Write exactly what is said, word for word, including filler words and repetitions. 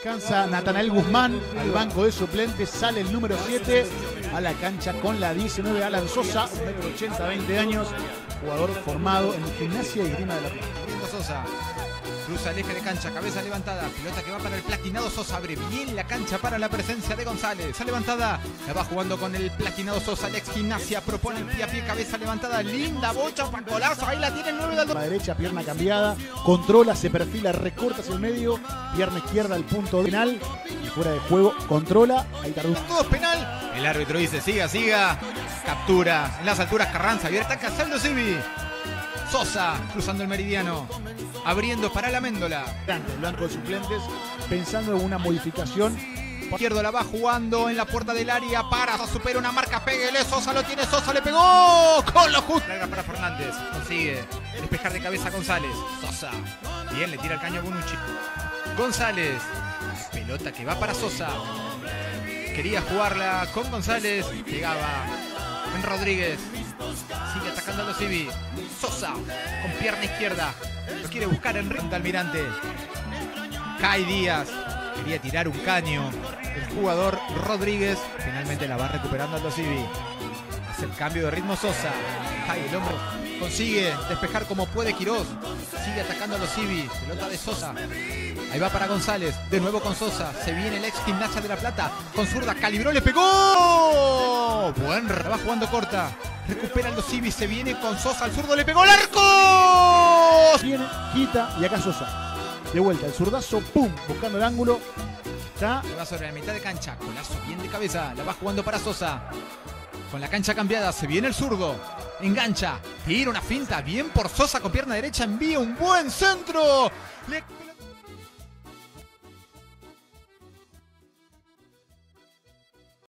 Descansa Natanael Guzmán al banco de suplentes, sale el número siete a la cancha con la diecinueve, Alan Sosa, un metro ochenta, veinte años, jugador formado en Gimnasia y Esgrima de la Plata. Sosa cruza el eje de cancha, cabeza levantada, pelota que va para el platinado Sosa, abre bien la cancha para la presencia de González, esa levantada, la va jugando con el platinado Sosa, el ex Gimnasia, propone el pie a pie, cabeza levantada, linda bocha, golazo, ahí la tiene el nueve del... La derecha, pierna cambiada, controla, se perfila, recorta hacia el medio, pierna izquierda al punto penal, fuera de juego, controla, ahí tardó. Todo es penal, el árbitro dice siga, siga, captura, en las alturas Carranza, abierta Casaldo Civi. Sosa cruzando el meridiano, abriendo para la Méndola. El blanco de suplentes pensando en una modificación. Izquierdo la va jugando en la puerta del área para supera una marca, péguele, Sosa lo tiene, Sosa le pegó con lo justo. Larga para Fernández, consigue despejar de cabeza a González. Sosa, bien, le tira el caño a Bonucci. González, pelota que va para Sosa. Quería jugarla con González, llegaba en Rodríguez. Sigue atacando a los Civi. Sosa con pierna izquierda. Lo quiere buscar en ring de Almirante. Cae Díaz. Quería tirar un caño. El jugador Rodríguez finalmente la va recuperando a los Civi. Hace el cambio de ritmo Sosa. Cae el hombro. Consigue despejar como puede Quirós. Sigue atacando a los Civi. Pelota de Sosa. Ahí va para González. De nuevo con Sosa. Se viene el ex Gimnasia de la Plata. Con zurda. Calibró. Le pegó. Buen. La va jugando corta. Recuperan los Civi. Se viene con Sosa. Al zurdo. Le pegó el arco. Viene, quita y acá Sosa. De vuelta. El zurdazo. Pum. Buscando el ángulo. Está. Se va sobre la mitad de cancha. Golazo bien de cabeza. La va jugando para Sosa. Con la cancha cambiada, se viene el zurdo. Engancha, tira una finta, bien por Sosa con pierna derecha, envía un buen centro. Le...